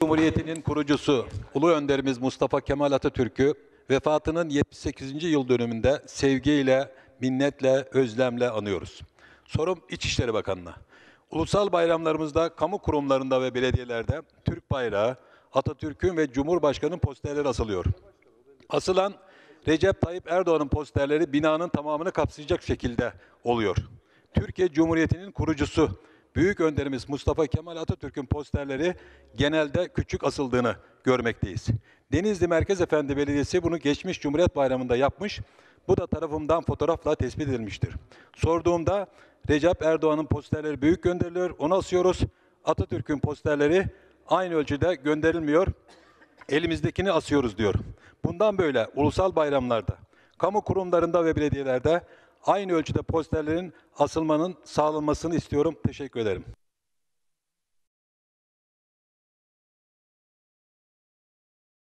Cumhuriyeti'nin kurucusu Ulu Önderimiz Mustafa Kemal Atatürk'ü vefatının 78. yıl dönümünde sevgiyle, minnetle, özlemle anıyoruz. Sorum İçişleri Bakanı'na. Ulusal bayramlarımızda, kamu kurumlarında ve belediyelerde Türk bayrağı, Atatürk'ün ve Cumhurbaşkanı'nın posterleri asılıyor. Asılan Recep Tayyip Erdoğan'ın posterleri binanın tamamını kapsayacak şekilde oluyor. Türkiye Cumhuriyeti'nin kurucusu Büyük Önderimiz Mustafa Kemal Atatürk'ün posterleri genelde küçük asıldığını görmekteyiz. Denizli Merkez Efendi Belediyesi bunu geçmiş Cumhuriyet Bayramı'nda yapmış. Bu da tarafımdan fotoğrafla tespit edilmiştir. Sorduğumda Recep Erdoğan'ın posterleri büyük gönderiliyor, onu asıyoruz. Atatürk'ün posterleri aynı ölçüde gönderilmiyor, elimizdekini asıyoruz diyor. Bundan böyle ulusal bayramlarda, kamu kurumlarında ve belediyelerde aynı ölçüde posterlerin asılmanın sağlanmasını istiyorum. Teşekkür ederim.